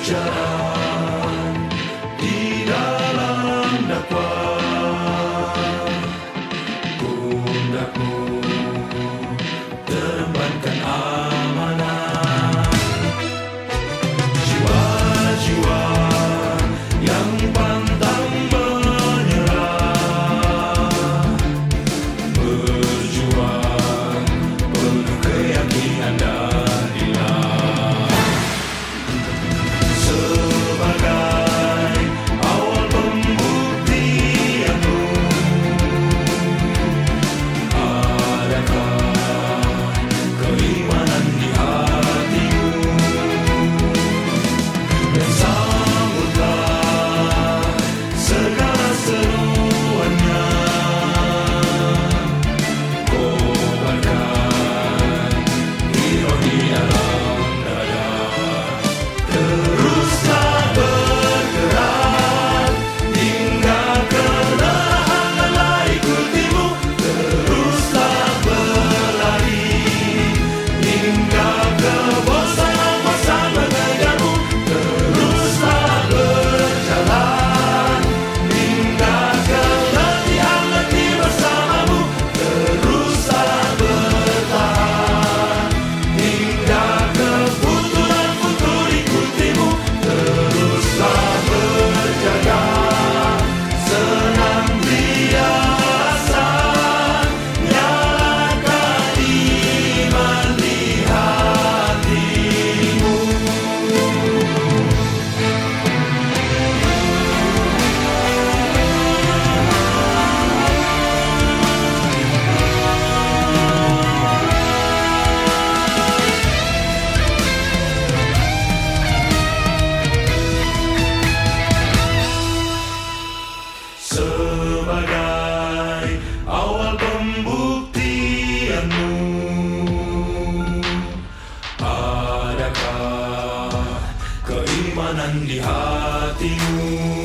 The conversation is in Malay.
kebenaran di dalam dakwah. Pundakmu terembankan amanah. Jiwa-jiwa yang pantang menyerah, berjuang penuh keyakinan dan ilah. Sebagai awal pembuktianmu, adakah keimanan di hatimu? Dan sambutlah segala seruannya, kobarkan hiro di dalam dada. Teruslah bergerak hingga kelelahan lelah ikutimu. Teruslah berlari hingga kebosanan bosan mengejarmu. Teruslah berjalan hingga keletihan letih bersamamu. Teruslah bertahan hingga kefuturan futur ikutimu. Teruslah berjaga, senantiasa nyalakan iman di hatimu. Sebagai awal pembuktianmu, adakah keimanan di hatimu?